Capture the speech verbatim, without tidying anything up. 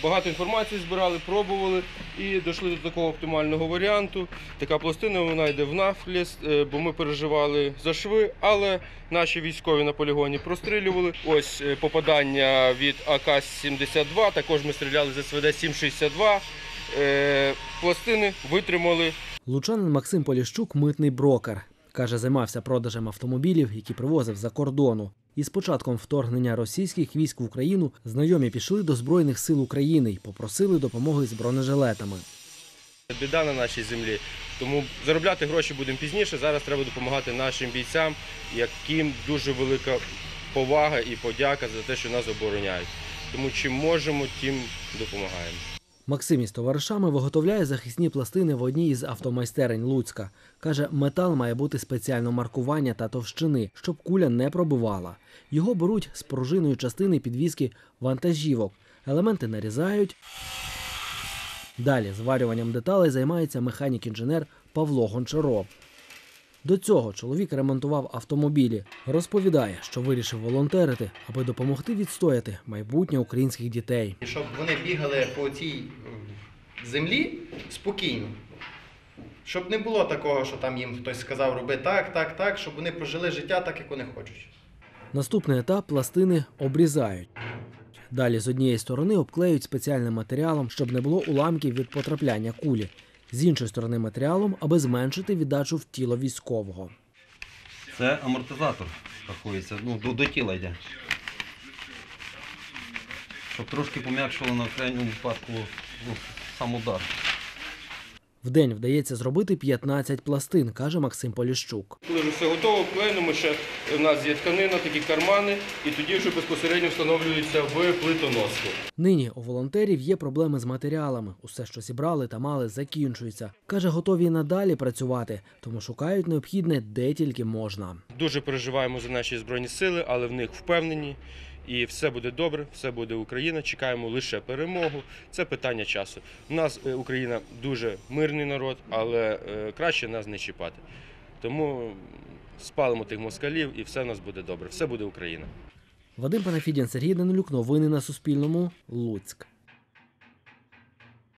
Багато інформації збирали, пробували і дійшли до такого оптимального варіанту. Така пластина, вона йде в нафліс, бо ми переживали за шви, але наші військові на полігоні прострілювали. Ось попадання від А К сімдесят два, також ми стріляли з С В Д сім шістдесят два. Пластини витримали. Лучанин Максим Поліщук – митний брокер. Каже, займався продажем автомобілів, які привозив за кордону. І з початком вторгнення російських військ в Україну знайомі пішли до Збройних сил України і попросили допомоги з бронежилетами. Біда на нашій землі, тому заробляти гроші будемо пізніше. Зараз треба допомагати нашим бійцям, яким дуже велика повага і подяка за те, що нас обороняють. Тому чим можемо, тим допомагаємо. Максим із товаришами виготовляє захисні пластини в одній із автомайстерень Луцька. Каже, метал має бути спеціального маркування та товщини, щоб куля не пробивала. Його беруть з пружинної частини підвіски вантажівок. Елементи нарізають. Далі зварюванням деталей займається механік-інженер Павло Гончаров. До цього чоловік ремонтував автомобілі. Розповідає, що вирішив волонтерити, аби допомогти відстояти майбутнє українських дітей. Щоб вони бігали по цій землі спокійно. Щоб не було такого, що там їм хтось сказав роби так, так, так, щоб вони прожили життя так, як вони хочуть. Наступний етап – пластини обрізають. Далі з однієї сторони обклеюють спеціальним матеріалом, щоб не було уламків від потрапляння кулі. З іншої сторони матеріалом, аби зменшити віддачу в тіло військового. Це амортизатор рахується, ну, до, до тіла йде. Щоб трошки пом'якшувало на крайньому випадку ну, сам удар. В день вдається зробити п'ятнадцять пластин, каже Максим Поліщук. Коли вже все готово, клеїмо, ще в нас є тканина, такі кармани, і тоді вже безпосередньо встановлюється в плитоноску. Нині у волонтерів є проблеми з матеріалами. Усе, що зібрали та мали, закінчується. Каже, готові й надалі працювати, тому шукають необхідне де тільки можна. Дуже переживаємо за наші Збройні сили, але в них впевнені. І все буде добре, все буде Україна, чекаємо лише перемогу. Це питання часу. У нас Україна дуже мирний народ, але краще нас не чіпати. Тому спалимо тих москалів і все в нас буде добре, все буде Україна. Вадим Панафідін, Сергій Данилюк, новини на Суспільному, Луцьк.